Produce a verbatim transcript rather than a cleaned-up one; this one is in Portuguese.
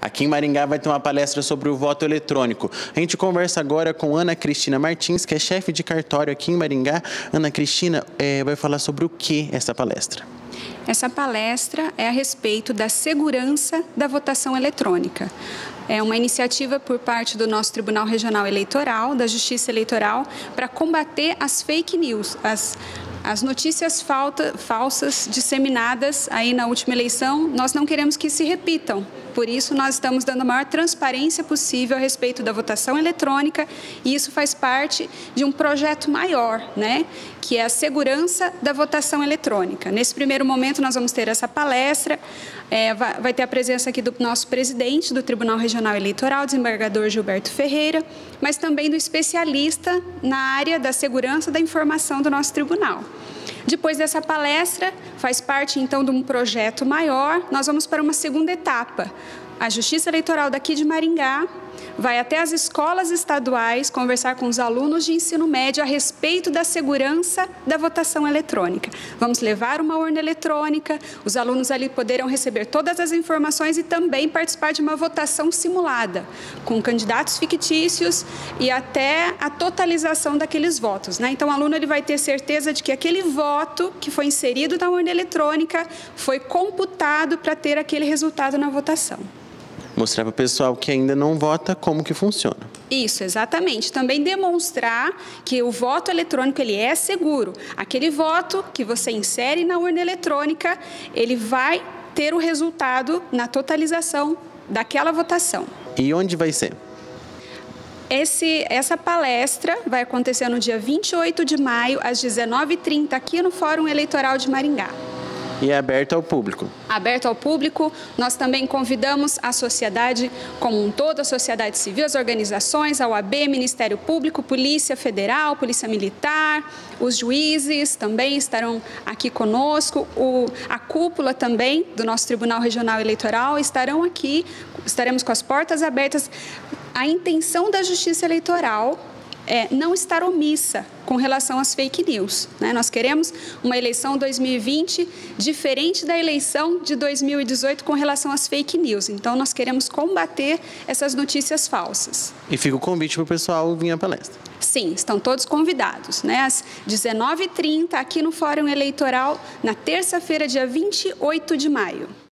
Aqui em Maringá vai ter uma palestra sobre o voto eletrônico. A gente conversa agora com Ana Cristina Martins, que é chefe de cartório aqui em Maringá. Ana Cristina, é, vai falar sobre o que essa palestra? Essa palestra é a respeito da segurança da votação eletrônica. É uma iniciativa por parte do nosso Tribunal Regional Eleitoral, da Justiça Eleitoral, para combater as fake news, as, as notícias falta, falsas disseminadas aí na última eleição. Nós não queremos que se repitam. Por isso, nós estamos dando a maior transparência possível a respeito da votação eletrônica, e isso faz parte de um projeto maior, né, que é a segurança da votação eletrônica. Nesse primeiro momento, nós vamos ter essa palestra, é, vai, vai ter a presença aqui do nosso presidente do Tribunal Regional Eleitoral, desembargador Gilberto Ferreira, mas também do especialista na área da segurança da informação do nosso tribunal. Depois dessa palestra, faz parte então de um projeto maior, nós vamos para uma segunda etapa. A Justiça Eleitoral daqui de Maringá vai até as escolas estaduais conversar com os alunos de ensino médio a respeito da segurança da votação eletrônica. Vamos levar uma urna eletrônica, os alunos ali poderão receber todas as informações e também participar de uma votação simulada, com candidatos fictícios e até a totalização daqueles votos, né? Então, o aluno ele vai ter certeza de que aquele voto que foi inserido na urna eletrônica foi computado para ter aquele resultado na votação. Mostrar para o pessoal que ainda não vota como que funciona. Isso, exatamente. Também demonstrar que o voto eletrônico ele é seguro. Aquele voto que você insere na urna eletrônica, ele vai ter o resultado na totalização daquela votação. E onde vai ser? Esse, essa palestra vai acontecer no dia vinte e oito de maio, às dezenove e trinta, aqui no Fórum Eleitoral de Maringá. E é aberto ao público. Aberto ao público, nós também convidamos a sociedade como um todo, a sociedade civil, as organizações, a O A B, Ministério Público, Polícia Federal, Polícia Militar, os juízes também estarão aqui conosco, o, a cúpula também do nosso Tribunal Regional Eleitoral estarão aqui, estaremos com as portas abertas. A intenção da Justiça Eleitoral é não estar omissa com relação às fake news, né? Nós queremos uma eleição dois mil e vinte diferente da eleição de dois mil e dezoito com relação às fake news. Então, nós queremos combater essas notícias falsas. E fica o convite para o pessoal vir à palestra. Sim, estão todos convidados, né? Às dezenove e trinta, aqui no Fórum Eleitoral, na terça-feira, dia vinte e oito de maio.